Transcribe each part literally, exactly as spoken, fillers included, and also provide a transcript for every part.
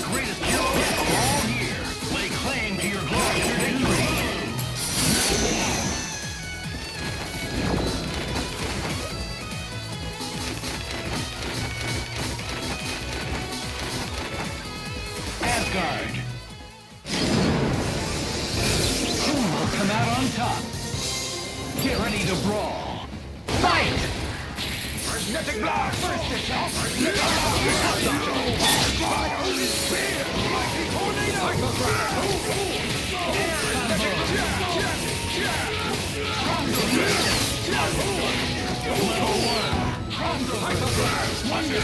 greatest kills of all year. Lay claim to your glorious victory. Asgard. Who will come out on top? Get ready to brawl. Fight! Magnetic blast! First attack! Magnetic blast! Fire is spear! Mighty tornado! Air combo! Level one! Hyper blast! Wonder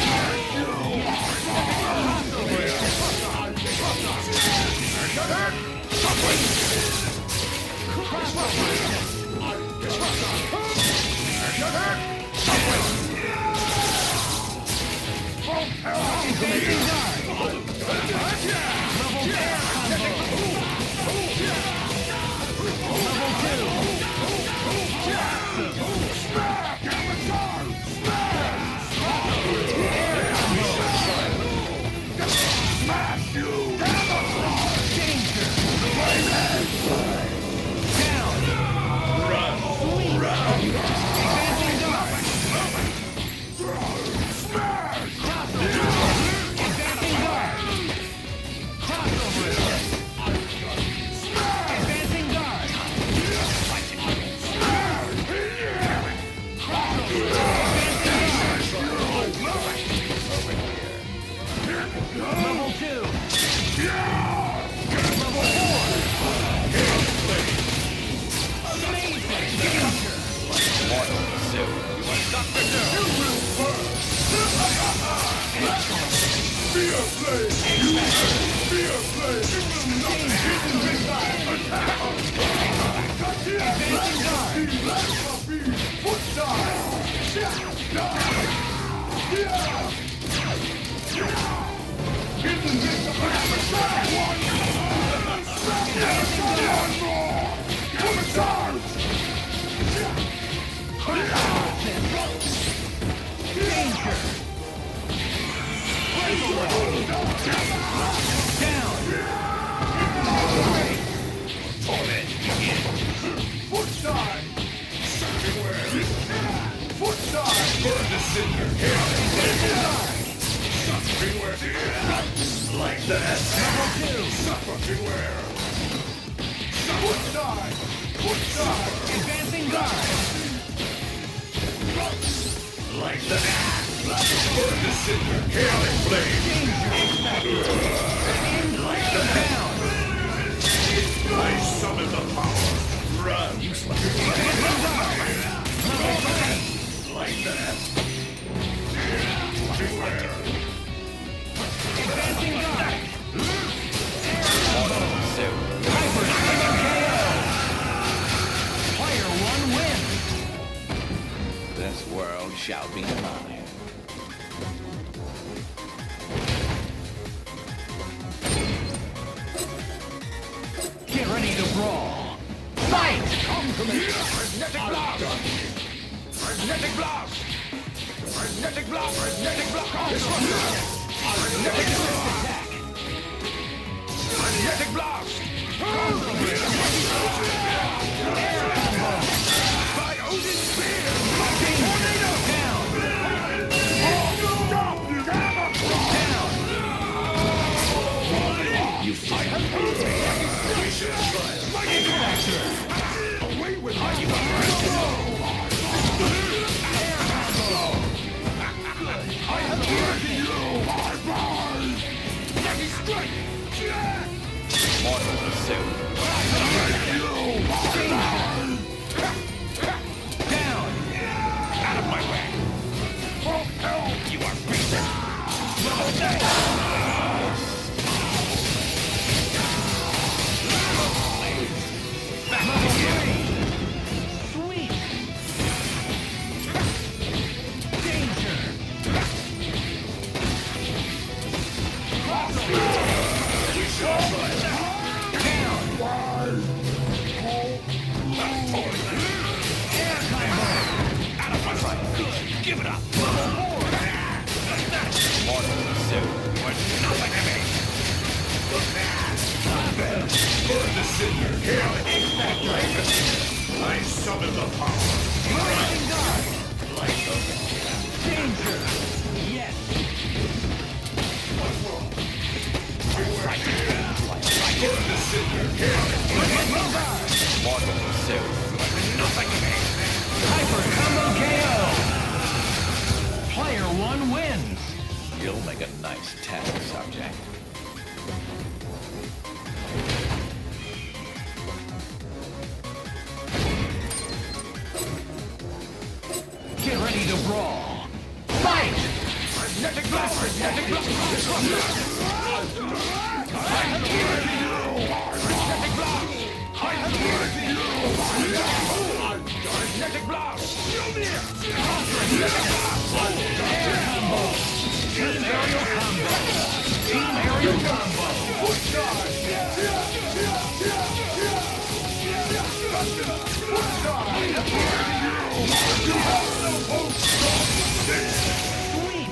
shall be mine. Get ready to brawl. Fight! Come to me! Magnetic blast! Magnetic blast! Magnetic blast! Magnetic blast! Magnetic attack! Magnetic blast! Air combo! By Odin's spear! Tornado! Down! Stop! Down! You fight. Mighty Fracture! Away with my you I have broken you! My bars! Mighty Strike! Mortal pursuit. Down! Out of my way! Oh, hell! You are beaten. Level six! Level three! Sweet! Danger! Down! Air combo! Out of my sight! Good! Give it up! Level four! Mortal pursuit. You're nothing to me! descender. Chaotic X-Factor. I summon the power. Rising Dark. Danger. Yes. What's wrong? Descender. Chaotic Mortal Silk. Nothing to me. Hyper Combo K O. Player one wins. You'll make a nice test subject. Get ready to brawl. Fight! Magnetic blast! Magnetic blast! I have heard you! Magnetic blast! I have heard you! Magnetic blast! Show me! Magnetic blast! Air combo. Team aerial combo. Team aerial combo. Sweet.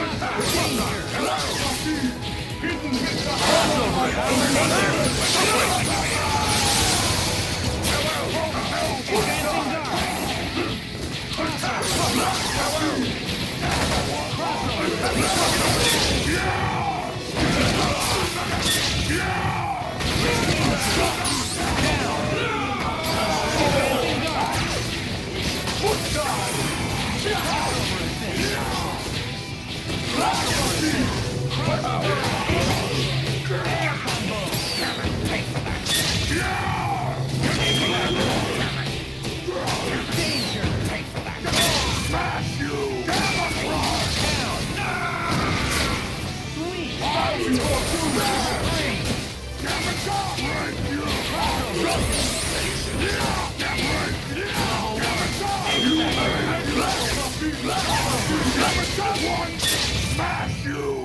Smash you!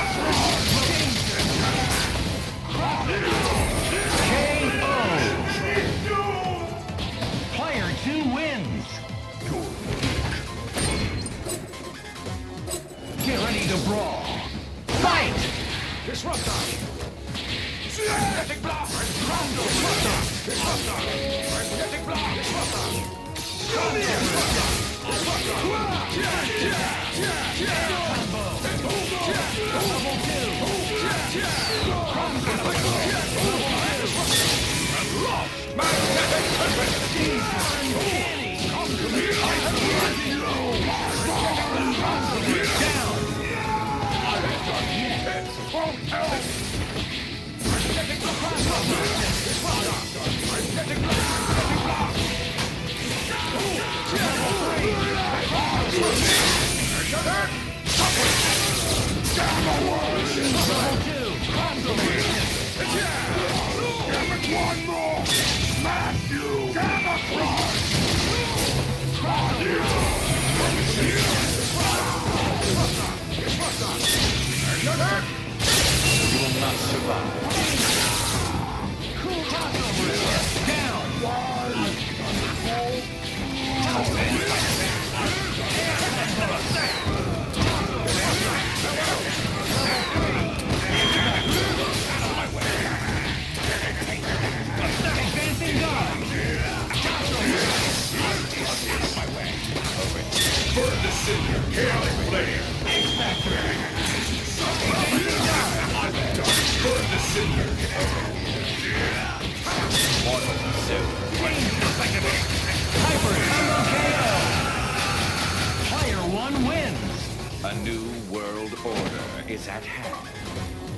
K O. Player two wins. Get ready to brawl. Fight! Disruptor! Magnetic blast! Rondo! Disruptor! Disruptor! Magnetic blast! Disruptor! Come here! Disruptor! Yeah! Yeah! Yeah! Yeah! Combo! Double two! Magnetic Uncanny. down! I have done it! Won't help! Magnetic blast! Magnetic blast! One more! Smash you! Gamma Crush! You will not survive. Cool crossover. Down. Advancing guard. Burn the cinder! Chaotic flare! Burn the cinder! Mortal Silk. Hyper Combo K O. Player one wins. A new world order is at hand.